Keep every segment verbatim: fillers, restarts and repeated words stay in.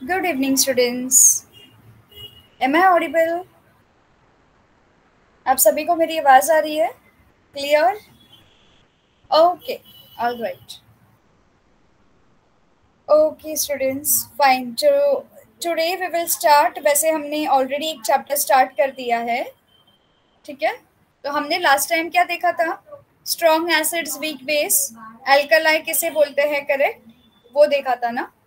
Good evening, students. Am I audible? आप सभी को मेरी आवाज आ रही है? Clear? Okay. All right. Okay, students. Fine. So today we will start. वैसे हमने already एक chapter start कर दिया है. ठीक है? तो हमने last time क्या देखा था? Strong acids, weak base, alkali किसे बोलते हैं? Correct? वो देखा था ना?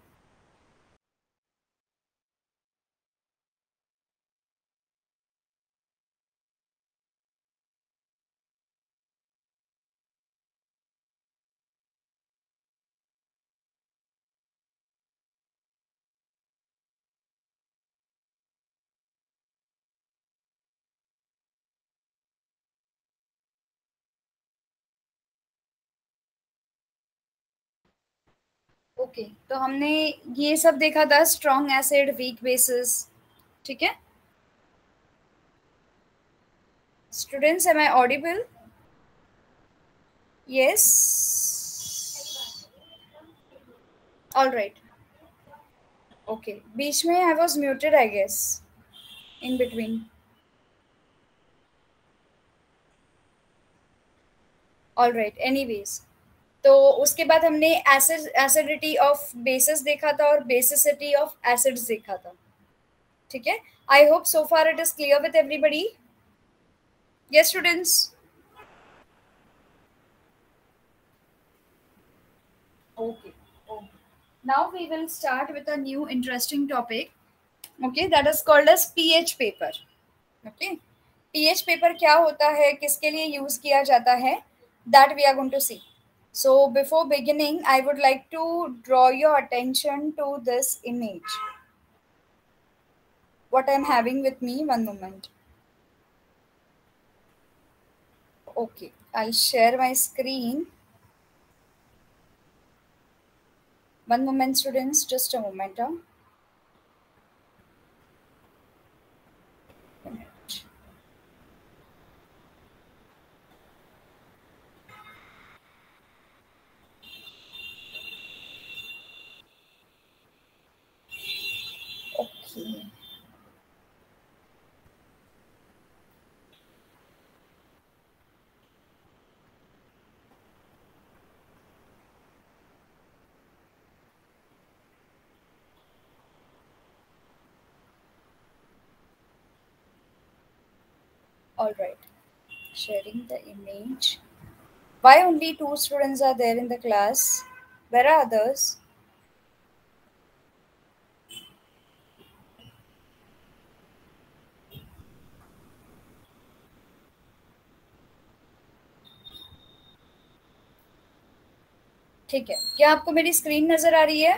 ओके okay, तो हमने ये सब देखा था स्ट्रॉन्ग एसिड वीक बेसिस. ठीक है students, am I audible? Yes. All right. Okay, बीच में I was muted I guess in between. All right. Anyways, तो उसके बाद हमने एसिड एसिडिटी ऑफ बेसिस देखा था और बेसिसिटी ऑफ एसिड्स देखा था. ठीक है, I hope so far it is clear with everybody. Yes students. Okay. Okay. Now we will start with a new interesting topic. Okay, that is called as pH paper. Okay, pH paper क्या होता है, किसके लिए use किया जाता है, that we are going to see. So before beginning, I would like to draw your attention to this image. What I'm having with me, one moment. Okay, I'll share my screen. One moment, students, just a moment. Huh? Okay. All right. Sharing the image. Why only two students are there in the class? Where are others? ठीक है, क्या आपको मेरी screen नजर आ रही है?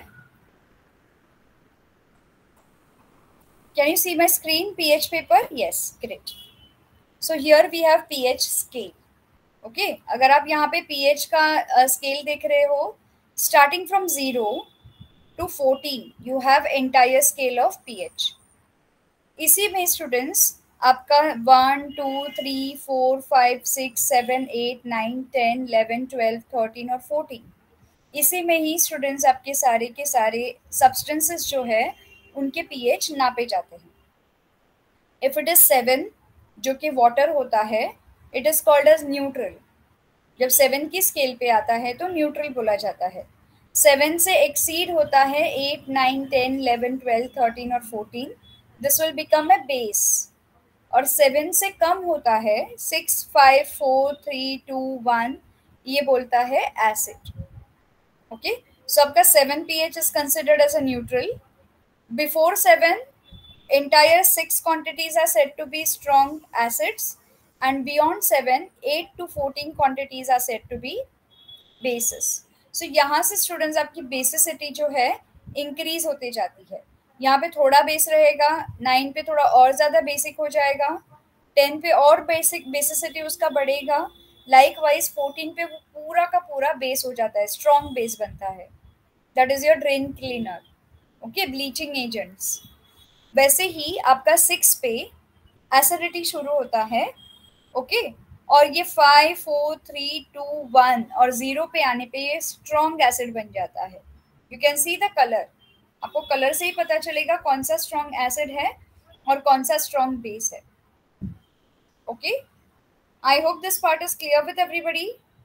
Can you see my screen? pH paper? Yes, great. So here we have pH scale. Okay, अगर आप यहाँ पे pH का स्केल uh, देख रहे हो, starting from zero to fourteen, you have entire scale of pH. इसी में स्टूडेंट्स आपका one two three four five six seven eight nine ten eleven twelve thirteen और फोर्टीन, इसी में ही स्टूडेंट्स आपके सारे के सारे सब्सटेंसेस जो है उनके पीएच नापे जाते हैं. इफ इट इज सेवन, जो कि वाटर होता है, it is called as neutral. जब सेवन की स्केल पे आता है तो न्यूट्रल बोला जाता है. सेवन से एक्सीड होता है eight nine ten eleven twelve thirteen और fourteen, this will become a base. और सेवन से कम होता है six five four three two one, ये बोलता है एसिड. Okay, so आपका seven pH is considered as a neutral. Before seven, entire six quantities are said to be strong acids, and beyond seven, eight to fourteen quantities are said to be bases. So यहाँ से students आपकी basicity जो है increase होते जाती है. यहाँ पे थोड़ा बेस रहेगा, नाइन पे थोड़ा और ज़्यादा बेसिक हो जाएगा, टेन पे और बेसिक बेसिसिटी उसका बढ़ेगा, लाइक वाइज फोर्टीन पे वो पूरा का पूरा बेस हो जाता है, स्ट्रॉन्ग बेस बनता है. That is your drain cleaner. Okay, bleaching agents. वैसे ही आपका सिक्स पे एसिडिटी शुरू होता है. Okay okay? और ये five four three two one और जीरो पे आने पे ये स्ट्रॉन्ग एसिड बन जाता है. You can see the colour. आपको कलर से ही पता चलेगा कौन सा स्ट्रॉन्ग एसिड है और कौन सा स्ट्रॉन्ग बेस है. Okay, I hope this part is clear with everybody.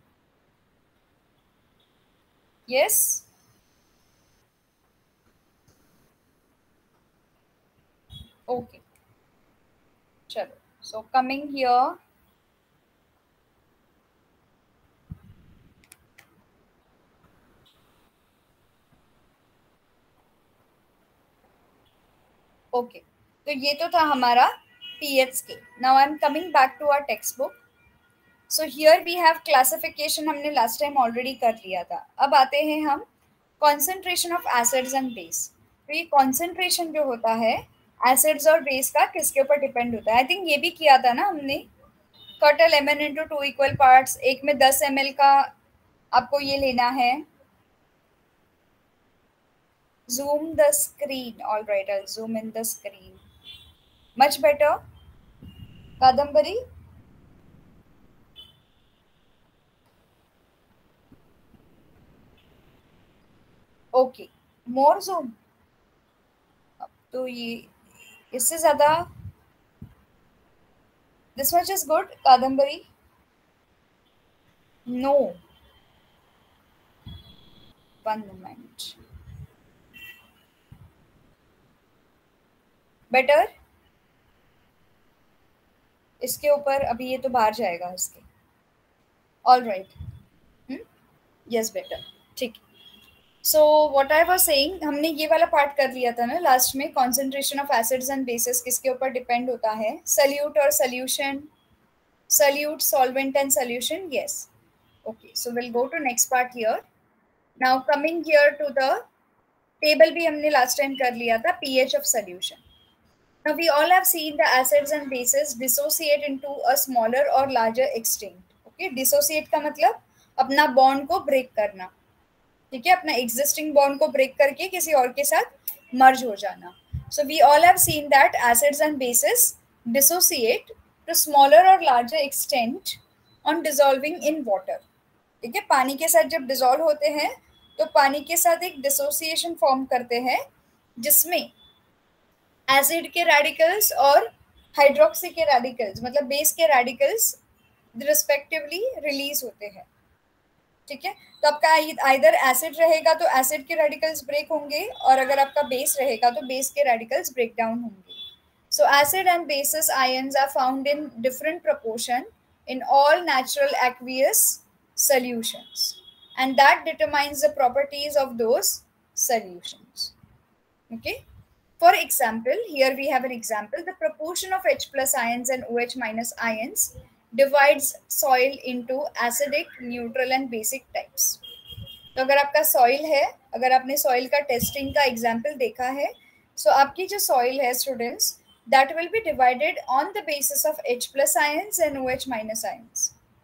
Yes, okay, चलो. सो कमिंग हियर, ओके, तो ये तो था हमारा pH scale. Now I am coming back to our text book. So here we have classification, हमने last time already कर लिया था. अब आते हैं हम concentration of acids and base. तो ये कॉन्सेंट्रेशन जो होता है एसिड्स और बेस का किसके ऊपर डिपेंड होता है. आई थिंक ये भी किया था ना हमने. Cut a lemon into two equal parts. एक में दस एम एल का आपको ये लेना है. zoom the screen. All right, I'll zoom in the screen. Much better, Kadambari? Okay, more zoom. अब तो ये इससे ज़्यादा this much is good, Kadambari? No. One moment. Better? इसके ऊपर अभी ये तो बाहर जाएगा इसके. All right. hmm? Yes, better. ठीक. So what I was saying, हमने ये वाला पार्ट कर लिया था ना लास्ट में. Concentration of acids and bases किसके ऊपर डिपेंड होता है. सल्यूट और solution, solute, solvent and solution. Yes, okay. So will go to next part here. Now coming here to the table, भी हमने लास्ट टाइम कर लिया था. PH of solution. Now we all have seen the acids and bases dissociate into a smaller or larger extent. Okay, dissociate का मतलब अपना bond को break करना. ठीक है, अपना एग्जिस्टिंग बॉन्ड को ब्रेक करके किसी और के साथ मर्ज हो जाना. So we all have seen that acids and bases dissociate to smaller और larger extent on dissolving in water. ठीक है, पानी के साथ जब डिसॉल्व होते हैं तो पानी के साथ एक डिसोसिएशन फॉर्म करते हैं जिसमें एसिड के रेडिकल्स और हाइड्रोक्सी के रेडिकल्स, मतलब बेस के रेडिकल्स रिस्पेक्टिवली रिलीज होते हैं. ठीक है, तो आपका आइदर एसिड रहेगा तो एसिड के रेडिकल्स ब्रेक होंगे, और अगर आपका बेस रहेगा तो बेस के रेडिकल्स ब्रेक डाउन होंगे. So acid and bases ions are found in different proportion in all natural aqueous solutions, and that determines the properties of those solutions. Okay, for example, here we have an example. The proportion of H plus ions and OH minus ions divides soil into acidic, neutral and basic types. तो अगर आपका soil है, अगर आपने soil का testing का example देखा है, सो so आपकी जो सॉइल है students, that will be divided on the basis of H plus ions and OH minus ions.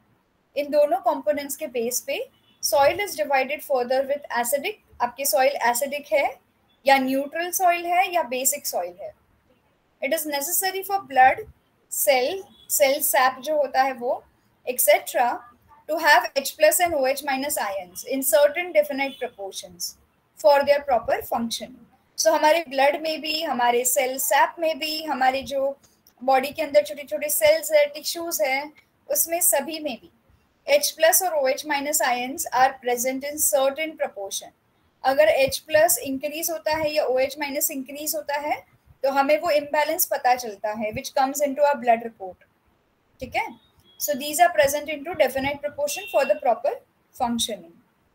इन दोनों components के बेस पे soil is divided further with acidic. आपकी soil acidic है या neutral soil है या basic soil है. It is necessary for blood, cell, cell sap जो होता है वो, et cetera to have H plus and OH minus ions in certain definite proportions for their proper functioning. So so, हमारे blood में भी, हमारे cell SAP में भी, हमारे जो बॉडी के अंदर छोटे छोटे सेल्स है, टिश्यूज है, उसमें सभी में भी H प्लस और OH minus ions are present in certain proportion. अगर H प्लस इंक्रीज होता है या OH माइनस इंक्रीज होता है तो हमें वो इम्बैलेंस पता चलता है, which comes into our blood report. ठीक है, so these are present into definite proportion for the proper functioning.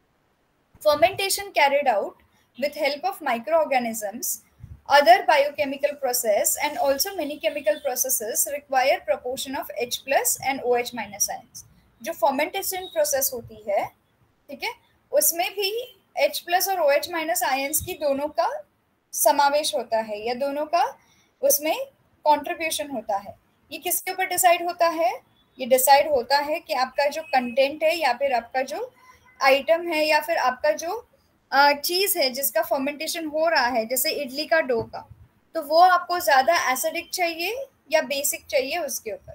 Fermentation carried out with help of microorganisms, other biochemical process and also many chemical processes require proportion of H plus and OH minus ions. जो fermentation process होती है, ठीक है, उसमें भी H plus और OH minus ions की दोनों का समावेश होता है या दोनों का उसमें contribution होता है. ये किसके ऊपर डिसाइड होता है? ये डिसाइड होता है कि आपका जो कंटेंट है या फिर आपका जो आइटम है या फिर आपका जो चीज़ है जिसका फर्मेंटेशन हो रहा है, जैसे इडली का डो का, तो वो आपको ज़्यादा एसिडिक चाहिए या बेसिक चाहिए उसके ऊपर.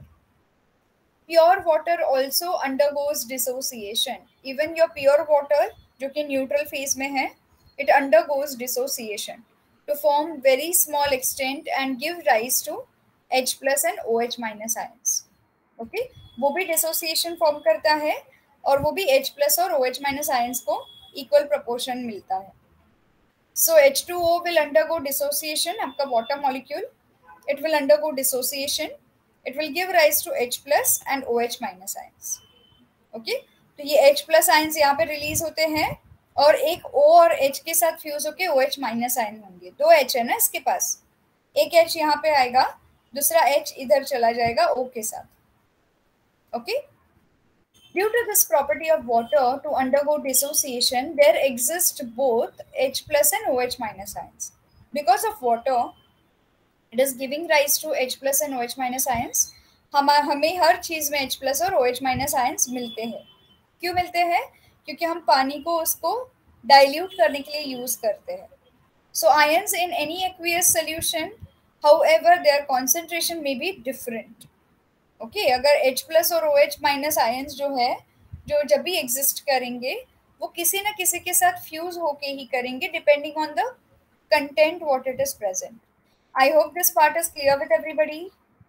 Pure water also undergoes dissociation. Even your pure water जो कि न्यूट्रल फेज में है, it undergoes dissociation. to form very small extent and give rise to H plus and OH minus ions. Okay, वो भी dissociation form करता है और वो भी H plus और OH minus ions को equal proportion मिलता है. So H two O will undergo dissociation, आपका water molecule, it will undergo dissociation, it will give rise to H plus and OH minus ions. Okay, तो ये H plus ions यहाँ पे release होते हैं और एक O और H के साथ फ्यूज होके OH माइनस आयन होंगे. दो H है ना इसके पास, एक H यहाँ पे आएगा, दूसरा H इधर चला जाएगा O के साथ. Okay, due to this property of water to undergo dissociation, there exist both H plus and OH minus ions. Because of water, it is giving rise to H plus and OH minus ions. हम हमें हर चीज में H plus और OH minus ions मिलते हैं. क्यों मिलते हैं? क्योंकि हम पानी को उसको डाइल्यूट करने के लिए यूज करते हैं. So ions in any aqueous solution, however their concentration may be different. Okay okay, अगर H प्लस और OH माइनस आयंस जो है, जो जब भी एग्जिस्ट करेंगे, वो किसी ना किसी के साथ फ्यूज होके ही करेंगे, depending on the content what it is present. I hope this part is clear with everybody.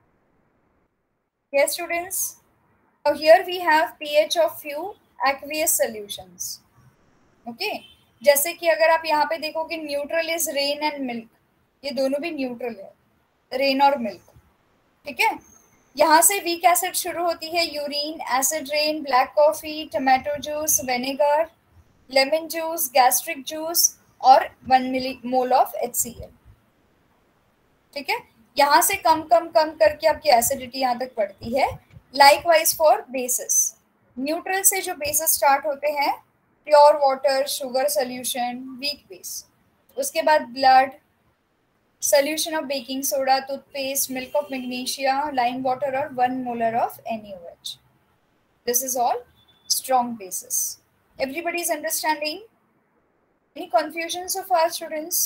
Yes, students. Now here we have pH of few aqueous solutions. Okay. जैसे कि अगर आप यहाँ पे देखोगे neutral is rain and milk, ये दोनों भी न्यूट्रल है, रेन और मिल्क. ठीक है, यहाँ से वीक एसिड शुरू होती है, urine, acid rain, black coffee, tomato juice, vinegar, lemon juice, gastric juice और one milli mole of H C L. ठीक है, यहाँ से कम कम कम करके आपकी एसिडिटी यहाँ तक पड़ती है. लाइकवाइज फॉर बेसिस, न्यूट्रल से जो बेसिस स्टार्ट होते हैं, pure water, sugar solution, weak base, उसके बाद blood, solution of baking soda, toothpaste, milk of magnesia, lime water और one molar of N A O H. This is all strong bases. Everybody is understanding? Any confusion so far students?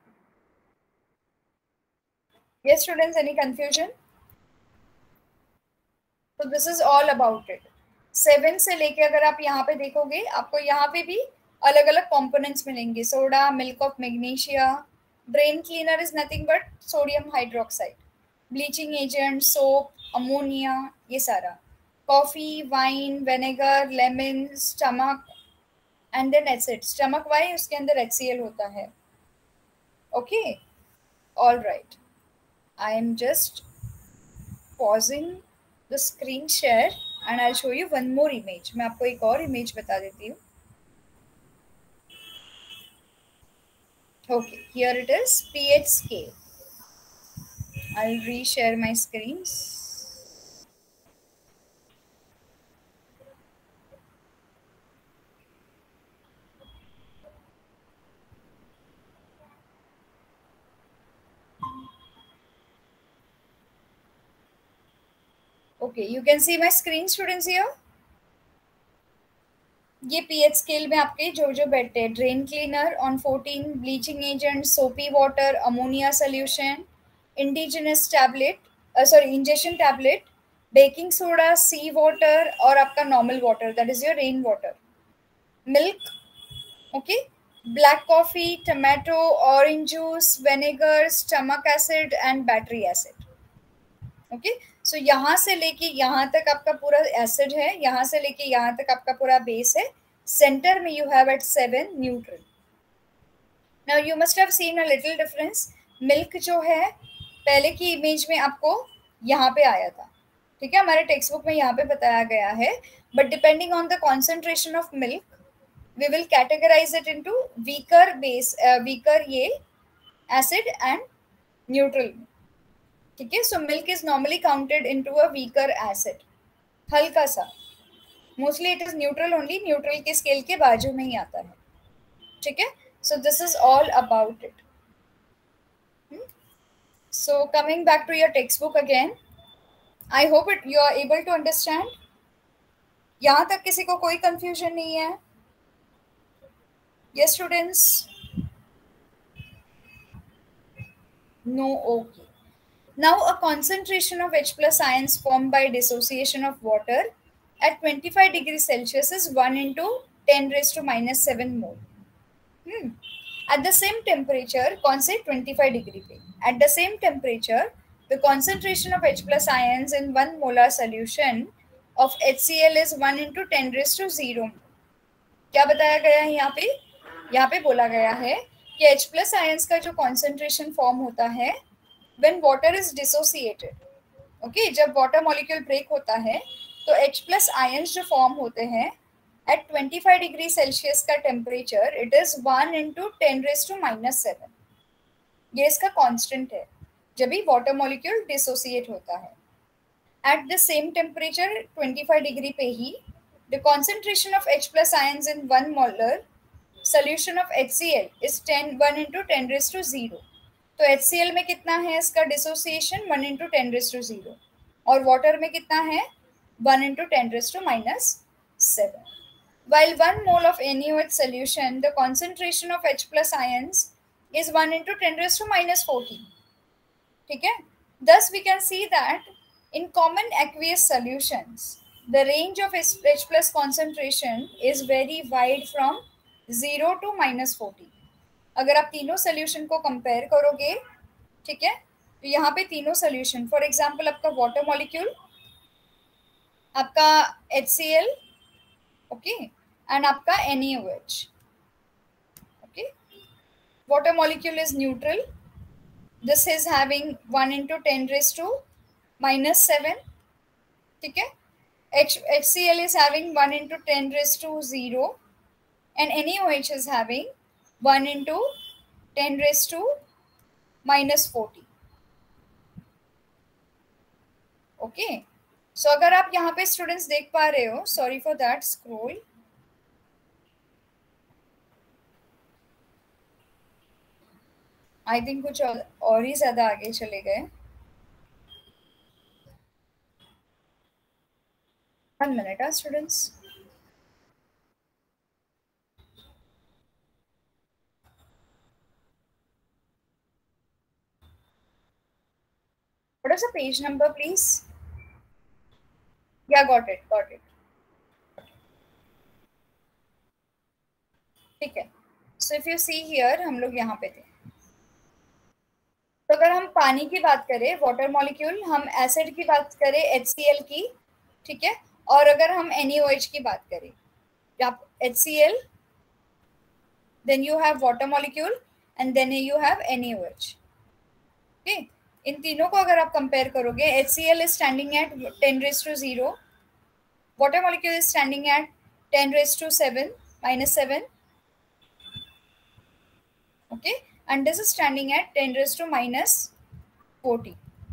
Yes, students, any confusion? So this is all about it. Seven से लेके अगर आप यहाँ पे देखोगे, आपको यहाँ पे भी अलग अलग कंपोनेंट्स मिलेंगे. Soda, milk of magnesia, drain cleaner is nothing but sodium hydroxide, bleaching agent, soap, ammonia, ये सारा, coffee, wine, vinegar, lemon, stomach and then acid. Stomach why, उसके अंदर एच सी एल होता है. Okay, all right. I am just pausing the screen share and I'll show you one more image. मैं आपको एक और image बता देती हूँ. Okay, here it is, pH scale. I'll re-share my screens. Okay, you can see my screen, students, here. ये pH scale में आपके जो जो बैठते हैं, drain cleaner on fourteen, bleaching agent, soapy water, ammonia solution, indigenous tablet, sorry injection tablet, baking soda, sea water और आपका normal water, that is your rain water, milk, okay, black coffee, tomato, orange juice, vinegar, stomach acid and battery acid. Okay, so यहाँ से लेके यहाँ तक आपका पूरा acid है, यहाँ से लेके यहाँ तक आपका पूरा बेस है. सेंटर में you have eight seven neutral. Now you must have seen a little difference. Milk जो है पहले की इमेज में आपको यहाँ पे आया था, ठीक है, हमारे टेक्स्ट बुक में यहाँ पे बताया गया है, but depending on the concentration of milk we will categorise it into weaker base, weaker ये एसिड एंड न्यूट्रल. ठीक है, so milk is normally counted into a weaker acid, हल्का सा, mostly it is neutral only, neutral के स्केल के बाजू में ही आता है. ठीक है, so this is all about it. So coming back to your text book again, I hope it you are able to understand. यहाँ तक किसी को कोई कंफ्यूजन नहीं है? Yes students? No? Okay. Now a concentration of H plus ions formed by dissociation of water at twenty-five degrees Celsius is one into ten raised to minus seven mole. Hmm. At the same temperature, कौन से पच्चीस degree पे, at the same temperature the concentration of H plus ions in one molar solution of HCl is one into ten raise to zero. क्या बताया गया है यहाँ पे? यहाँ पे बोला गया है कि H प्लस आयंस का जो कॉन्सेंट्रेशन फॉर्म होता है when water is dissociated, okay, जब वाटर मॉलिक्यूल ब्रेक होता है तो H प्लस आयंस जो फॉर्म होते हैं एट पच्चीस डिग्री सेल्सियस का temperature, it is one into ten raise to minus seven. ये इसका कांस्टेंट है जब भी वाटर मॉलिक्यूल डिसोसिएट होता है। एट द सेम टेम्परेचर पच्चीस डिग्री पे ही the concentration of H plus ions in one molar solution of HCl is ten one into ten raise to zero. तो HCl में कितना है इसका dissociation? One into ten raise to zero. और water में कितना है? One into ten raise to minus seven. While one mole of NaOH solution, the concentration of H plus ions is one into ten raised to minus fourteen. ठीक है? Thus, we can see that in common aqueous solutions, the range of H plus concentration is very wide from zero to minus fourteen. अगर आप तीनों solution को compare करोगे, ठीक है, तो यहाँ पे तीनों solution, for example, आपका water molecule, आपका HCl, okay, and आपका NaOH, okay, water molecule is neutral. This is having one into ten raised to minus seven, ठीक है, H HCl is having one into ten raised to zero, and NaOH is having one into ten raised to minus forty. Okay, so अगर आप यहाँ पे students देख पा रहे हो, sorry for that scroll, I think कुछ और ही ज्यादा आगे चले गए। वन मिनट हाँ students. What is the page number, please? Yeah, got it, got it. ठीक है, so if you see here, हम लोग यहाँ पे थे। तो अगर हम पानी की बात करें, वाटर मॉलिक्यूल, हम एसिड की बात करें HCl की, ठीक है, और अगर हम NaOH की बात करें, आप HCl, then you have water molecule and then you have NaOH, okay? इन तीनों को अगर आप कंपेयर करोगे, HCl is standing at ten raised to zero, water molecule is standing at ten raised to seven minus seven, okay, and this is standing at ten raised to minus forty.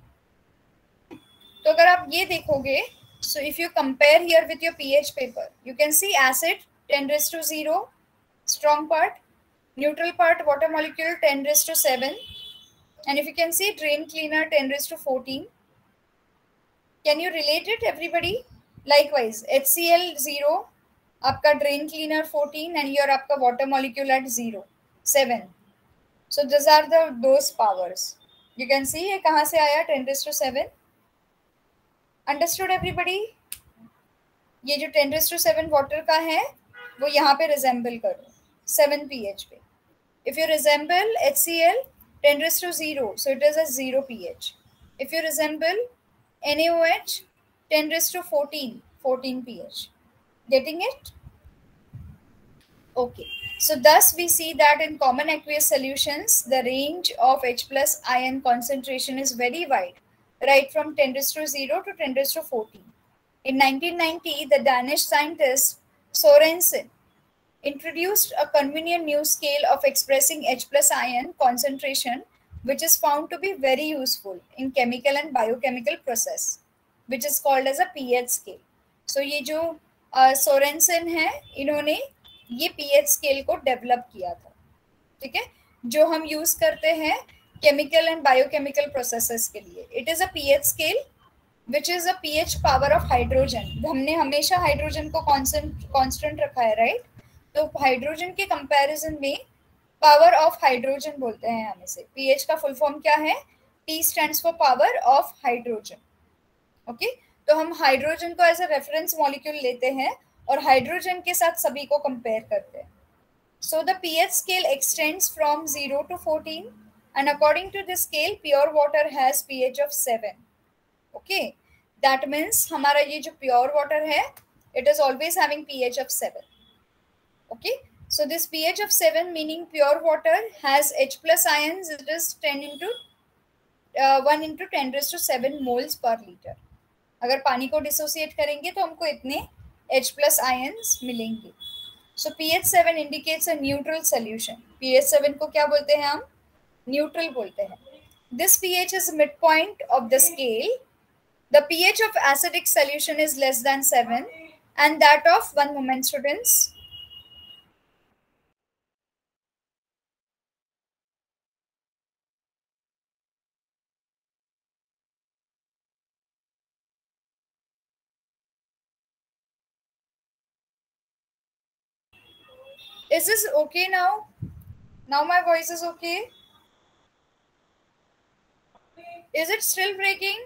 तो अगर आप ये देखोगे, so if you compare here with your pH paper, you can see acid ten raised to zero, strong part, neutral part water molecule ten raised to seven, and if you can see drain cleaner ten raised to fourteen. Can you relate it, everybody? Likewise, HCl zero, आपका drain cleaner fourteen, and your आपका water molecule at zero, seven. So these are the those powers. You can see ये कहाँ से आया ten raised to seven. Understood, everybody? ये जो ten raised to seven water का है, वो यहाँ पे resemble करो seven pH पे. If you resemble HCl ten raised to zero, so it is a zero pH. If you resemble NaOH ten raised to fourteen, fourteen pH. Getting it? Okay. So thus we see that in common aqueous solutions, the range of H plus ion concentration is very wide, right from ten raised to zero to ten raised to fourteen. In nineteen ninety, the Danish scientist Sorensen introduced a convenient new scale of expressing H plus ion concentration, which is found to be very useful in chemical and biochemical process, which is called as a pH scale. So ये जो uh, Sorensen है, इन्होंने ये pH scale को develop किया था, ठीक है, जो हम यूज करते हैं केमिकल एंड बायोकेमिकल प्रोसेसेस के लिए. It is a pH scale which is a pH power of hydrogen. हमने हमेशा हाइड्रोजन को कांस्टेंट कांस्टेंट रखा है, राइट? तो हाइड्रोजन के कंपैरिजन में पावर ऑफ हाइड्रोजन बोलते हैं हम इसे. pH का फुल फॉर्म क्या है? T stands for power of hydrogen. Okay, तो हम हाइड्रोजन को एज अ रेफरेंस मॉलिक्यूल लेते हैं और हाइड्रोजन के साथ सभी को कंपेयर करते हैं, So the pH scale extends from zero to fourteen, and according to this scale, pure water has pH of seven. Okay, that means हमारा ये जो pure water है, it is always having pH of seven. Okay, so this pH of seven meaning pure water has H plus ions. It is ten into uh, one into ten raised to seven moles per liter. अगर पानी को dissociate करेंगे तो हमको इतने H plus ions मिलेंगे. So pH seven indicates a neutral solution. pH seven को क्या बोलते हैं हम? Neutral बोलते हैं. This pH is midpoint of the scale. The pH of acidic solution is less than seven, and that of one moment, students. Is this okay now? Now my voice is okay? Is it still breaking?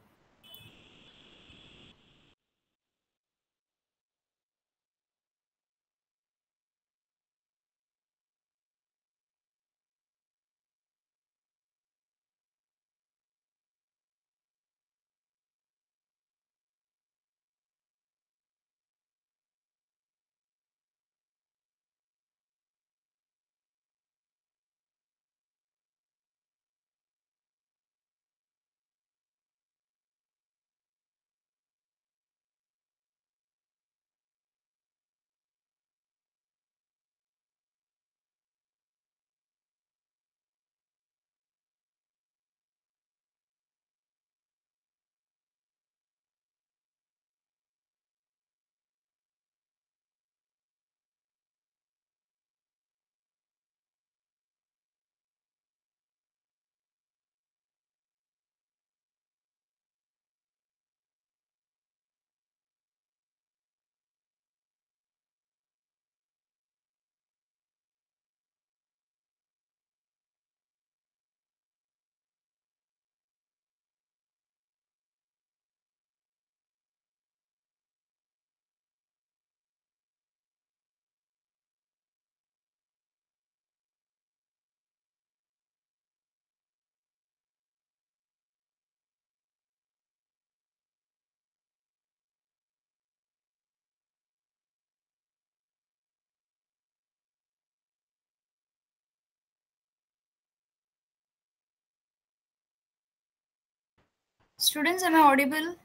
Students, am I audible?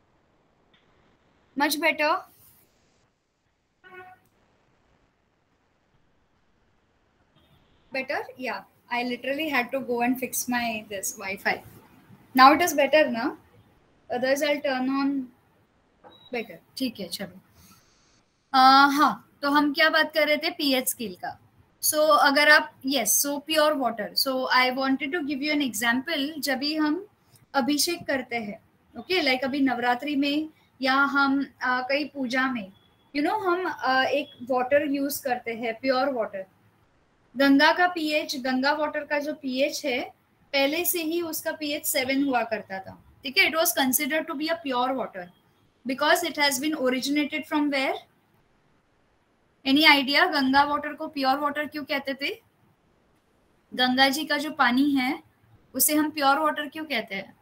Much better? Better? Yeah. I literally had to go and fix my this Wi-Fi. Now it is better, na? Otherwise I'll turn on better. ठीक है, चलो. uh, हाँ, तो हम क्या बात कर रहे थे? पीएच स्केल का. सो so, अगर आप yes so pure water. So I wanted to give you an example. जब भी हम अभिषेक करते हैं, ओके, लाइक like अभी नवरात्रि में या हम uh, कई पूजा में, यू you नो know, हम uh, एक वाटर यूज करते हैं, प्योर वाटर. गंगा का पीएच, गंगा वाटर का जो पीएच है, पहले से ही उसका पीएच सेवन हुआ करता था. ठीक है, it was considered to be a pure water because it has been originated from where? Any idea? Ganga water को प्योर वाटर क्यों कहते थे? गंगा जी का जो पानी है उसे हम प्योर वाटर क्यों कहते हैं?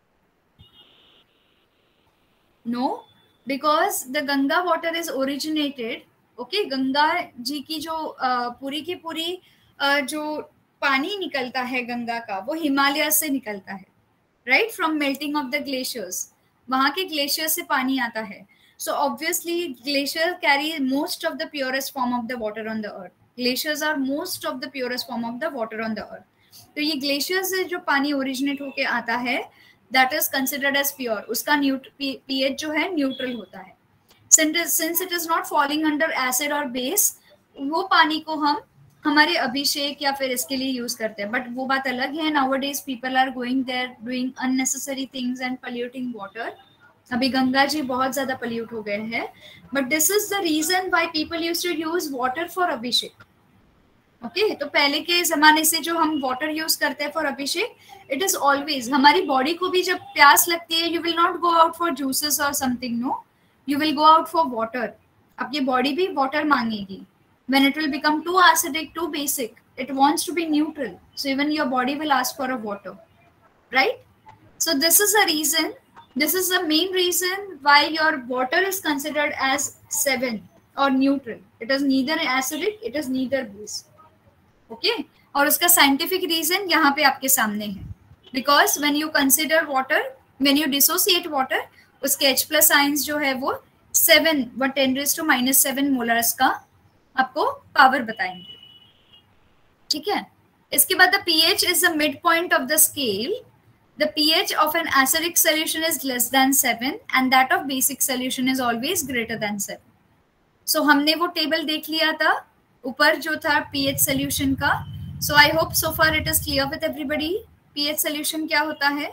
No, because the Ganga water is originated, okay, Ganga ji की जो uh, पूरी की पूरी uh, जो पानी निकलता है गंगा का, वो हिमालय से निकलता है, right, from melting of the glaciers. वहां के ग्लेशियर से पानी आता है. So obviously glaciers carry most of the purest form of the water on the earth. Glaciers are most of the purest form of the water on the earth. तो ये glaciers से जो पानी originate होके आता है, that is considered as pure. उसका pH जो है neutral होता है. Since it is not falling under acid or base, वो पानी को हम हमारे अभिषेक या फिर इसके लिए यूज करते हैं. बट वो बात अलग है. Nowadays people are going there doing unnecessary things and polluting water. अभी गंगा जी बहुत ज्यादा पल्यूट हो गए हैं. But this is the reason why people used to use water for अभिषेक. ओके, तो पहले के जमाने से जो हम वाटर यूज करते हैं फॉर अभिषेक, इट इज ऑलवेज, हमारी बॉडी को भी जब प्यास लगती है, you will not go out for juices और something, no, you will go out for water. आपकी बॉडी भी वाटर मांगेगी. When it will become too acidic, too basic, it wants to be neutral. So even your body will ask for a water, right? So this is a reason, this is the main reason why your water is considered as seven or neutral. It is neither acidic, it is neither base. Okay? और उसका scientific reason यहाँ पे आपके सामने है. Because when you consider water, when you dissociate water, उसके H plus ions जो है वो seven व ten raised to minus seven molars का आपको पावर बताएंगे. ठीक है. इसके बाद the pH is the midpoint of the scale. The pH of an acidic solution is less than seven and that of basic solution is always greater than seven. So हमने वो table देख लिया था ऊपर जो था pH solution का. So I hope so far it is clear with everybody. pH solution क्या होता है,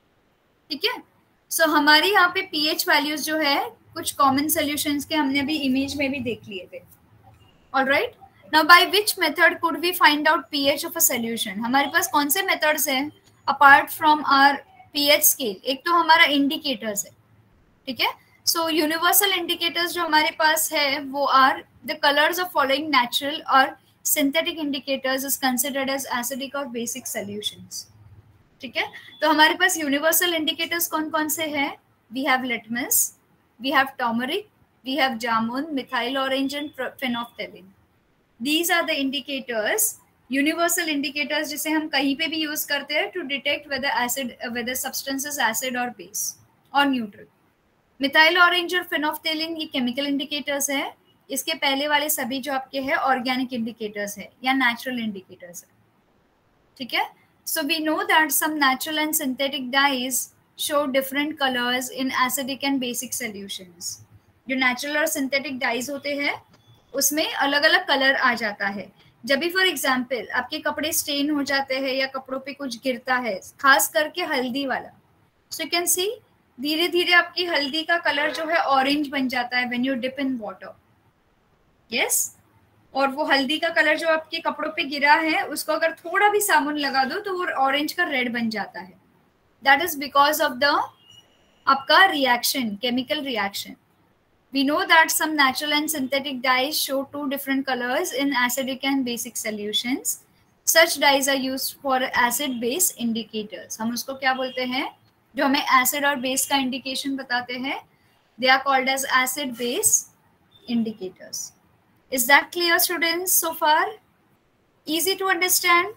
ठीक है. So हमारे यहाँ पे pH values जो है कुछ common solutions के हमने अभी image में भी देख लिए थे. Alright. Now by which method could we find out pH of a solution? हमारे पास कौन से methods हैं apart from our pH scale? एक तो हमारा indicators है, ठीक है. So universal indicators जो हमारे पास है वो are the colors of following natural or synthetic indicators is considered as acidic or basic solutions. ठीक है. तो हमारे पास universal indicators कौन कौन से हैं? We have litmus, we have turmeric, we have jamun, methyl orange and phenolphthalein. These are the indicators, universal indicators जिसे हम कहीं पे भी use करते हैं to detect whether acid, whether substance is acid or base or neutral. Methyl orange और phenolphthalein ये chemical indicators है. इसके पहले वाले सभी जो आपके हैं ऑर्गेनिक इंडिकेटर्स है या नेचुरल इंडिकेटर्स है, ठीक है. So we know that some natural and synthetic dyes show different colours in acidic and basic solutions. जो नेचुरल और सिंथेटिक डाइज होते हैं उसमें अलग अलग कलर आ जाता है. जब भी फॉर एग्जाम्पल आपके कपड़े स्टेन हो जाते हैं या कपड़ों पे कुछ गिरता है, खास करके हल्दी वाला, सो यू कैन सी धीरे धीरे आपकी हल्दी का कलर जो है ऑरेंज बन जाता है when you dip in water. Yes. और वो हल्दी का कलर जो आपके कपड़ों पे गिरा है उसको अगर थोड़ा भी साबुन लगा दो तो वो ऑरेंज का रेड बन जाता है. That is because of the आपका reaction, chemical reaction. We know that some natural and synthetic dyes show two different colors in acidic and basic solutions. Such dyes are used for acid-base indicators. हम उसको क्या बोलते हैं? जो हमें acid और base का indication बताते हैं, they are called as acid-base indicators. Is that clear, students, so far? Easy to understand?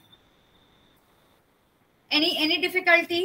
Any any difficulty?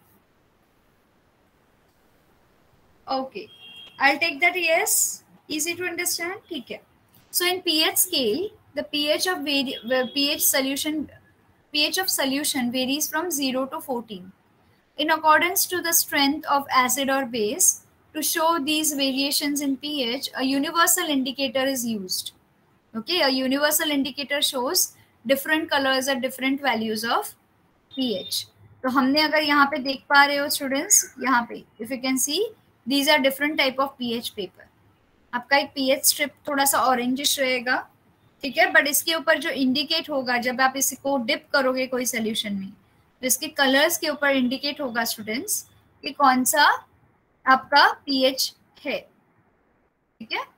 Okay. I'll take that yes. Easy to understand. ठीक है. So in pH scale, the pH of vari- pH solution pH of solution varies from zero to fourteen. In accordance to the strength of acid or base, to show these variations in pH, a universal indicator is used. Okay, a universal indicator shows different colors at different values of pH. तो हमने अगर यहाँ पे देख पा रहे हो students, यहाँ पे if you can see, these are different type of pH paper. आपका एक pH strip थोड़ा सा orangish रहेगा, ठीक है, बट इसके ऊपर जो indicate होगा जब आप इसको dip करोगे कोई solution में, तो इसके colors के ऊपर indicate होगा students कि कौन सा आपका pH है, ठीक है.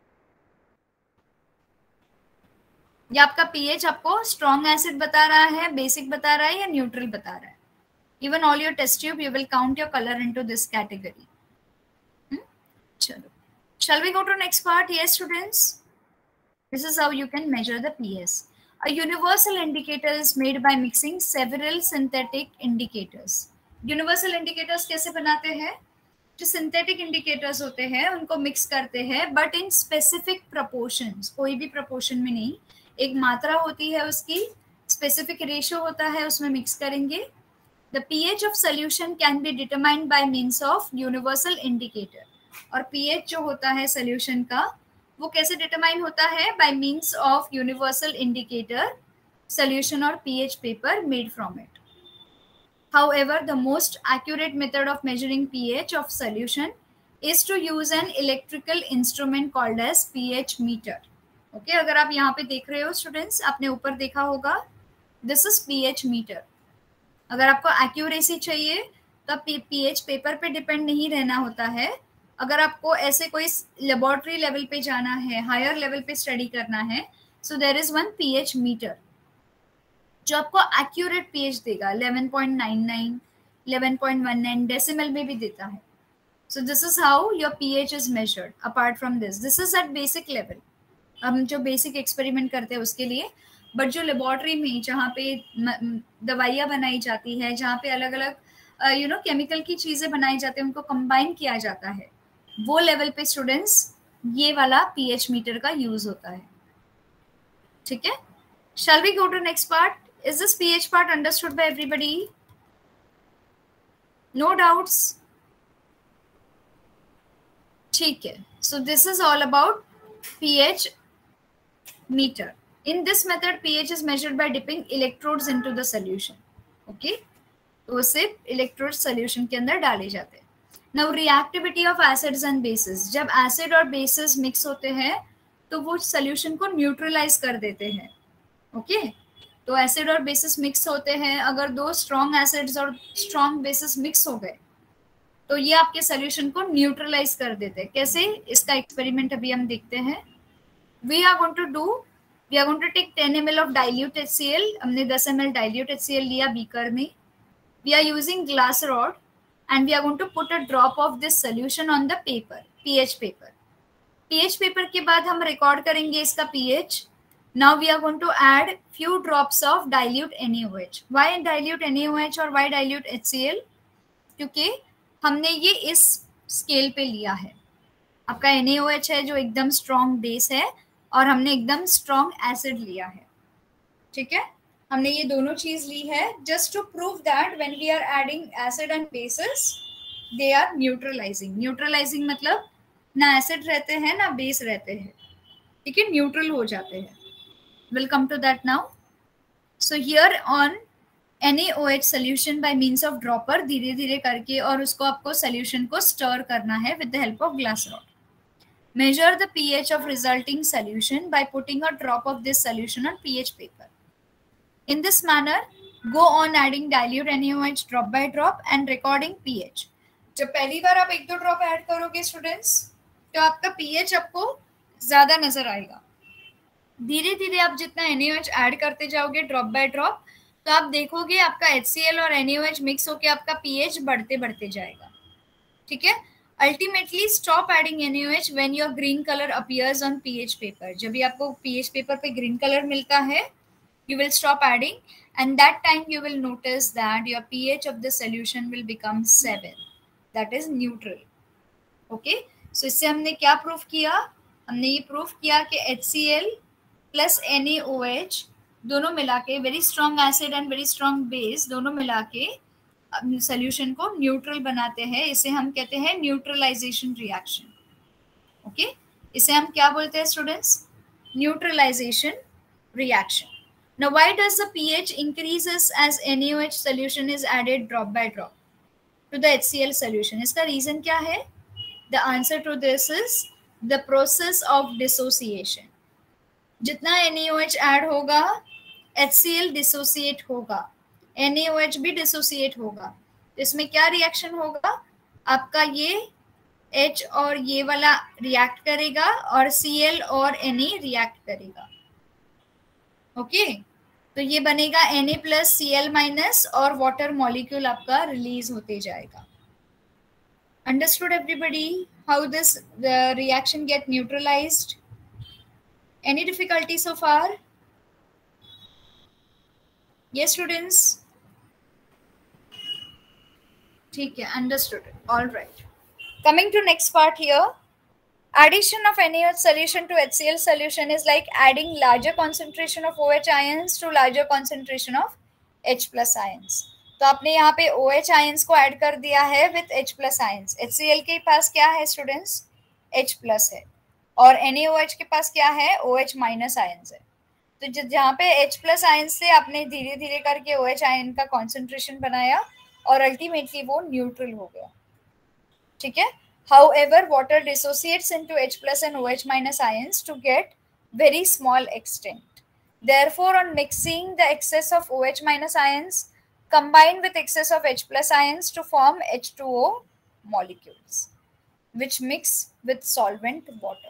या आपका pH आपको strong acid बता रहा है, basic बता रहा है या neutral बता रहा है. Even all your test tube, you will count your color into this category. Shall we go to next part? Yes, students. This is how you can measure the pH. A universal indicator is made by mixing several synthetic indicators. Universal indicators कैसे बनाते हैं? जो synthetic indicators होते हैं उनको mix करते हैं, but in specific proportions. कोई भी proportion में नहीं, एक मात्रा होती है उसकी, specific ratio होता है, उसमें mix करेंगे. The pH of solution can be determined by means of universal indicator. और pH जो होता है solution का वो कैसे determine होता है? By means of universal indicator, solution और pH paper made from it. However, the most accurate method of measuring pH of solution is to use an electrical instrument called as pH meter. Okay, अगर आप यहाँ पे देख रहे हो students, आपने ऊपर देखा होगा, this is pH meter. अगर आपको accuracy चाहिए तो pH paper पे depend नहीं रहना होता है, अगर आपको ऐसे कोई लेबोरेटरी लेवल पे जाना है, हायर लेवल पे स्टडी करना है, so there is one pH meter जो आपको एक्यूरेट पीएच देगा, eleven point nine nine, eleven point one nine decimal में भी देता है. So this is how your pH is measured. Apart from this, this is at basic level. हम जो basic experiment करते हैं उसके लिए, बट जो लेबोरेटरी में जहाँ पे दवाइयाँ बनाई जाती है, जहाँ पे अलग अलग यू नो केमिकल की चीज़ें बनाई जाती हैं, उनको कंबाइन किया जाता है, वो लेवल पे स्टूडेंट्स ये वाला पीएच मीटर का यूज होता है. ठीक है, shall we go to next part? Is this pH part understood by everybody? No doubts? ठीक है, so this is all about pH meter. In this method, pH is measured by dipping electrodes into the solution. Okay, तो सिर्फ electrodes solution के अंदर डाले जाते हैं. Now reactivity of acids and bases. जब acid और bases mix होते हैं तो वो solution को neutralize कर देते हैं. Okay, तो acid और bases mix होते हैं. अगर दो strong acids और strong bases mix हो गए तो ये आपके सोल्यूशन को न्यूट्रलाइज कर देते हैं. कैसे, इसका एक्सपेरिमेंट अभी हम देखते हैं. We are going to do we are going to take ten M L of dilute H C L. हमने ten M L dilute H C L लिया बीकर में. We are using glass rod and we are going to put a drop of this solution on the paper, pH paper. PH paper के बाद हम record करेंगे इसका pH. Now we are going to add few drops of dilute N A O H. Why dilute N A O H और why dilute H C L? क्योंकि हमने ये इस स्केल पे लिया है. आपका एन ए ओ एच है जो एकदम स्ट्रॉन्ग बेस है और हमने एकदम स्ट्रॉन्ग एसिड लिया है. ठीक है, हमने ये दोनों चीज ली है just to prove that when we are adding acid and bases they are neutralizing. Neutralizing मतलब ना एसिड रहते हैं ना बेस रहते हैं. ठीक है, न्यूट्रल हो जाते हैं. Will come to that now. So here on N A O H solution by means of dropper, धीरे धीरे करके, और उसको आपको सोल्यूशन को स्टर करना है with the help of glass rod. Measure the pH of resulting solution by putting a drop of this solution on pH paper. In this manner go on adding dilute N A O H drop by drop and recording pH. जब पहली बार आप एक दो drop add करोगे students तो आपका pH आपको ज्यादा नजर आएगा. धीरे धीरे आप जितना N A O H add करते जाओगे ड्रॉप बाय ड्रॉप, तो आप देखोगे आपका एच सी एल और N A O H mix होकर आपका पीएच बढ़ते बढ़ते जाएगा. ठीक है, ultimately stop adding N A O H when your green colour appears on pH paper. जब भी आपको पीएच पेपर पे ग्रीन कलर मिलता है, you will stop adding, and that time you will notice that your pH of the solution will become seven. That is neutral. Okay, so इससे हमने क्या proof किया? हमने ये प्रूफ किया कि H C L plus N A O H दोनों मिला के, very strong acid and very strong base दोनों मिला के सोल्यूशन को न्यूट्रल बनाते हैं. इसे हम कहते हैं न्यूट्रलाइजेशन रिएक्शन. ओके, इसे हम क्या बोलते हैं students? Neutralization reaction. Now, why does the pH increases as N A O H solution is added drop by drop to the H C L solution? इसका reason क्या है? The answer to this is the process of dissociation. जितना N A O H add होगा, H C L dissociate होगा, N A O H भी dissociate होगा. इसमें क्या reaction होगा? आपका ये H और ये वाला react करेगा और C L और Na react करेगा. ओके okay, तो ये बनेगा Na plus C L minus और वाटर मॉलिक्यूल आपका रिलीज होते जाएगा. Understood everybody how this reaction get neutralized? Any difficulty so far? Yes students, ठीक है, understood. All right, coming to next part here. Addition of N A O H solution to H C L solution is like adding larger concentration of OH ions to larger concentration of H plus ions. तो आपने यहाँ पे OH ions को add कर दिया है with H plus ions. H C L के पास क्या है स्टूडेंट्स? H plus है, और N A O H के पास क्या है? OH minus ions है. तो जहाँ पे H plus ions से आपने धीरे धीरे करके OH ion का concentration बनाया और ultimately वो neutral हो गया. ठीक है. However, water dissociates into H plus and OH minus ions to get very small extent. Therefore, on mixing the excess of OH minus ions combine with excess of H plus ions to form H two O molecules. which mix with solvent water.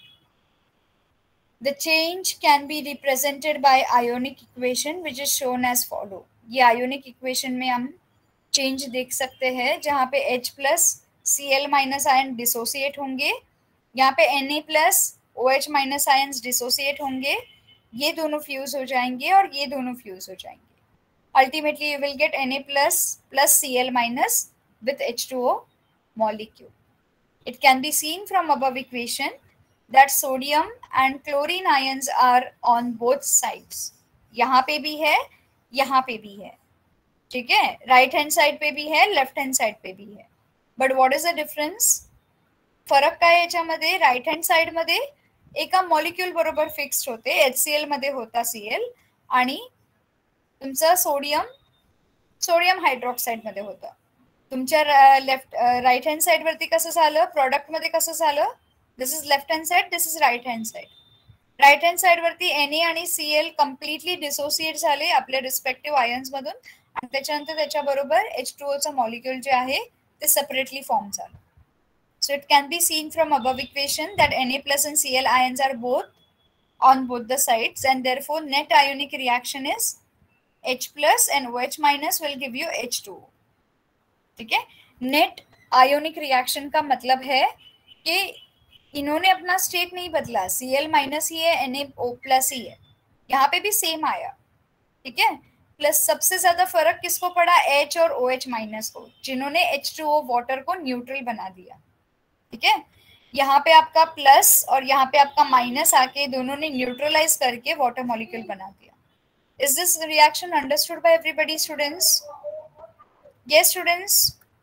The change can be represented by ionic equation which is shown as follow. ये ionic equation में हम change देख सकते हैं जहाँ पे H plus Cl minus ion dissociate होंगे, यहाँ पे Na plus OH minus ions dissociate होंगे, ये दोनों fuse हो जाएंगे और ये दोनों fuse हो जाएंगे. Ultimately, you will get Na plus plus Cl minus with H two O molecule. It can be seen from above equation that sodium and chlorine ions are on both sides. यहाँ पे भी है, यहाँ पे भी है, ठीक है. राइट हैंड साइड पे भी है, लेफ्ट हैंड साइड पे भी है. But what is the difference? फरक काय याच्यामध्ये? राइट हैंड साइड मध्ये एका मॉलिक्यूल बरोबर फिक्स्ड होते, HCl मध्ये होता Cl आणि तुमचा सोडियम सोडियम हायड्रॉक्साइड मध्ये होता. तुमच्या लेफ्ट राइट हँड साइड वरती कसं झालं? प्रोडक्ट मध्ये कसं झालं? This is left hand side, this is right hand side. Right hand side वरती Na आणि Cl कम्प्लिटली डिसोसिएट झाले आपल्या रिस्पेक्टिव्ह आयन्स मधून आणि त्याच्यानंतर त्याच्याबरोबर H two O चं मॉलिक्यूल जे आहे ते सेपरेटली फॉर्म झालं. So it can be seen from above equation that Na plus and Cl ions are both on both the sides and therefore net ionic reaction is H plus and OH minus will give you H two O. ठीक है. Net ionic reaction का मतलब है कि इन्होंने अपना state नहीं बदला, Cl माइनस ही है, Na प्लस ही है, यहाँ पे भी सेम आया, ठीक है. प्लस सबसे ज्यादा फर्क किसको पड़ा? H और OH माइनस को, जिन्होंने H two O वाटर को न्यूट्रल बना दिया, ठीक है. यहाँ पे आपका प्लस और यहाँ पे आपका माइनस आके दोनों ने न्यूट्रलाइज करके वाटर मॉलिक्यूल बना दिया. Is this reaction understood by everybody, students? Yes, students.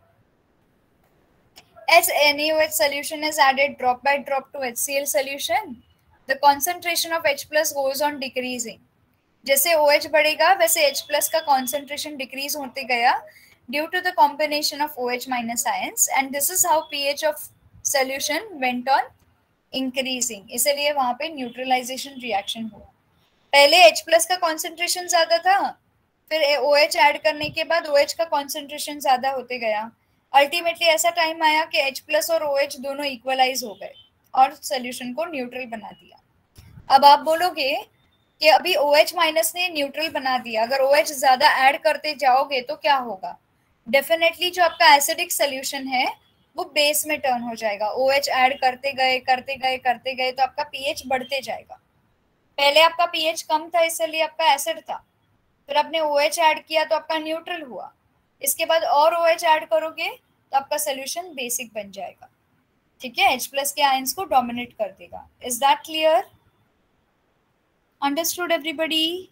As NaOH solution is added drop by drop to HCl solution, the concentration of H plus goes on decreasing. जैसे OH बढ़ेगा वैसे H plus का concentration decrease होते गया due to the combination of OH minus ions, and this is how pH of solution went on increasing. इसलिए वहाँ पे neutralization reaction हुआ. पहले H plus का concentration ज़्यादा था, फिर OH ऐड करने के बाद OH का concentration ज़्यादा होते गया. अल्टीमेटली ऐसा टाइम आया कि H प्लस और OH दोनों इक्वलाइज हो गए और सोल्यूशन को न्यूट्रल बना दिया. अब आप बोलोगे कि अभी OH माइनस ने न्यूट्रल बना दिया, अगर OH ज्यादा ऐड करते जाओगे तो क्या होगा? डेफिनेटली जो आपका एसिडिक सोल्यूशन है वो बेस में टर्न हो जाएगा. OH ऐड करते गए करते गए करते गए तो आपका पीएच बढ़ते जाएगा. पहले आपका पीएच कम था इसलिए आपका एसिड था, फिर आपने OH ऐड किया तो आपका न्यूट्रल हुआ, इसके बाद और OH ऐड करोगे तो आपका सोल्यूशन बेसिक बन जाएगा, ठीक है. H प्लस के आयंस को डोमिनेट कर देगा. Is that clear? Understood everybody?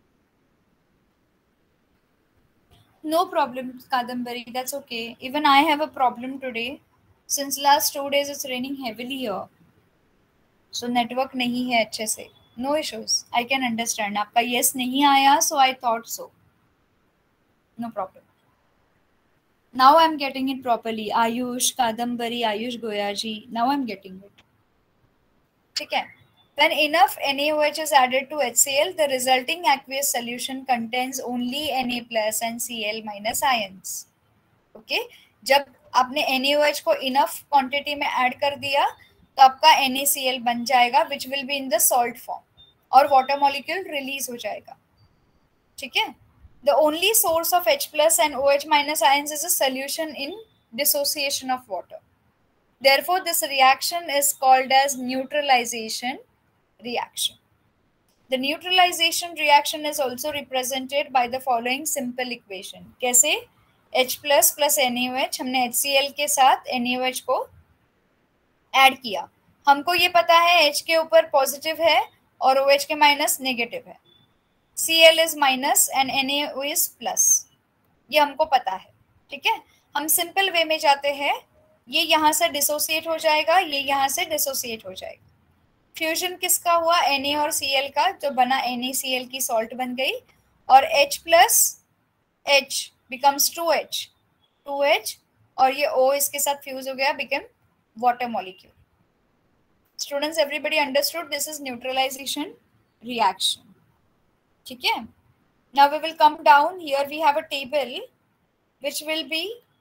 No problem Kadambari, that's okay. Even I have a problem today since last two days it's raining heavily here, so network नहीं है अच्छे से. No issues, I can understand. आपका yes नहीं आया so I thought so. No problem. Now I'm getting it properly. Ayush, Kadambari, Ayush Goyaji. Now I'm getting it. ठीक है. When enough NaOH is added to HCl, the resulting aqueous solution contains only Na plus and Cl minus ions. Okay? जब आपने NaOH को enough quantity में add कर दिया तो आपका NaCl बन जाएगा, which will be in the salt form, और water molecule release हो जाएगा, ठीक है. The only source of H plus and OH minus ions is a solution in dissociation of water. Therefore, this reaction is called as neutralization reaction. The neutralization reaction is also represented by the following simple equation. कैसे? H plus plus NaOH, हमने HCl के साथ NaOH को add किया. हमको ये पता है H के ऊपर पॉजिटिव है और OH के माइनस नेगेटिव है. Cl is minus and Na is plus, ये हमको पता है, ठीक है. हम सिंपल वे में जाते हैं, ये यहाँ से डिसोसिएट हो जाएगा, ये यहाँ से डिसोसिएट हो जाएगा. फ्यूजन किसका हुआ? Na और Cl का, जो बना NaCl की सॉल्ट बन गई, और H plus H becomes two H, two H, और ये O इसके साथ फ्यूज हो गया, became water molecule. Students, everybody understood this is neutralization reaction. ठीक है. Now we will come down. Here we have a table which will be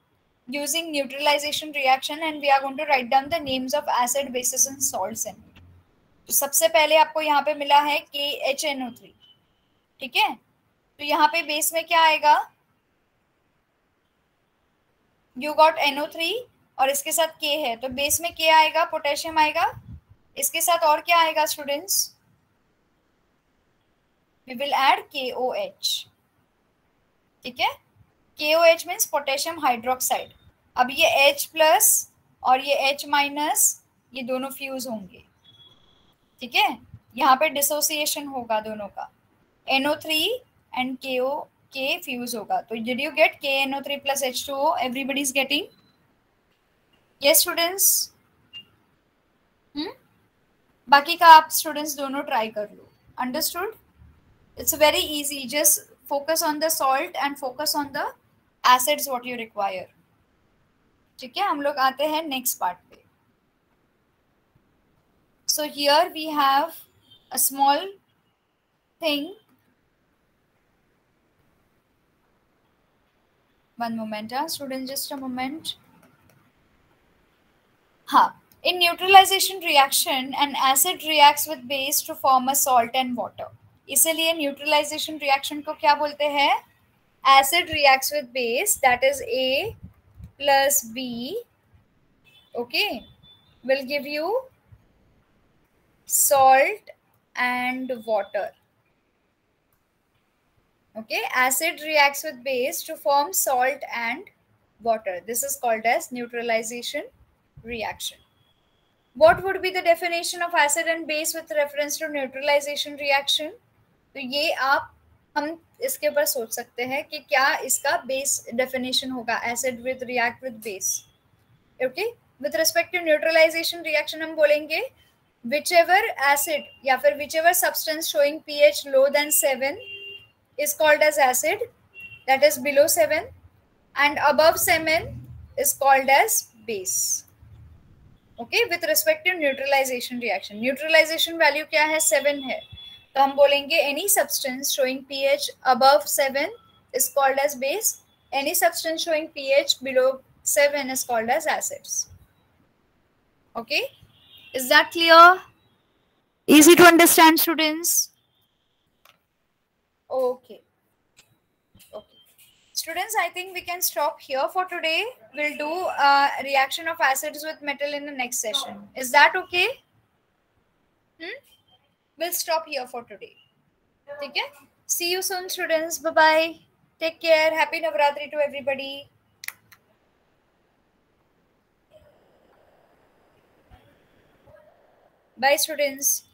using neutralization reaction and we are going to write down the names of acid, bases and salts in it. तो सबसे पहले आपको यहाँ पे मिला है के H N O three, ठीक है. तो यहाँ पे बेस में क्या आएगा, you got N O three और इसके साथ के है तो बेस में के आएगा, पोटेशियम आएगा, इसके साथ और क्या आएगा स्टूडेंट्स, वी विल ऐड के ओ एच, ठीक है. K O H means potassium hydroxide. अब ये H प्लस और ये H माइनस ये दोनों फ्यूज होंगे, ठीक है. यहाँ पे डिसोसिएशन होगा दोनों का, एन ओ थ्री एंड के ओ के फ्यूज होगा. तो did you get K N O three plus H two O, everybody is getting? Yes students. Hmm बाकी का आप स्टूडेंट्स दोनों ट्राई कर लो. Understood? It's very easy, just focus on the salt and focus on the acids what you require. ठीक है, हम लोग आते हैं नेक्स्ट पार्ट पे. So here we have a small thing. One moment student, just a moment. हाँ, in neutralization reaction an acid reacts with base to form a salt and water. इसलिए neutralization reaction को क्या बोलते हैं? Acid reacts with base, that is A plus B, okay, will give you salt and water. Okay, acid reacts with base to form salt and water. This is called as neutralization reaction. What would be the definition of acid and base with reference to neutralization reaction? तो ये आप हम इसके ऊपर सोच सकते हैं कि क्या इसका बेस डेफिनेशन होगा, acid with react with base. Okay, with respect to neutralization reaction हम बोलेंगे whichever acid या फिर whichever substance showing pH low than seven is called as acid, that is below seven, and above seven is called as base. Okay, with respect to neutralization reaction. Neutralization value क्या है? Seven है. तो हम बोलेंगे any substance showing pH above seven is called as base, any substance showing pH below seven is called as acids. Okay, is that clear? Easy to understand students? Okay. Students, I think we can stop here for today. We'll do uh, reaction of acids with metal in the next session. Is that okay? Hmm? We'll stop here for today. Okay? See you soon, students. Bye-bye. Take care. Happy Navratri to everybody. Bye, students.